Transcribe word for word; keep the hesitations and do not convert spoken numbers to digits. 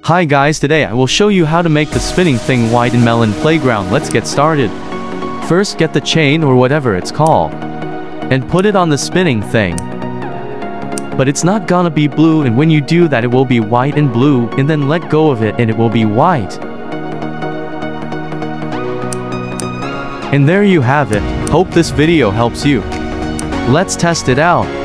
Hi guys, today I will show you how to make the spinning thing white in Melon playground. Let's get started. First get the chain or whatever it's called and put it on the spinning thing. But it's not gonna be blue, and when you do that it will be white and blue, and then let go of it and it will be white. And there you have it. Hope this video helps you. Let's test it out.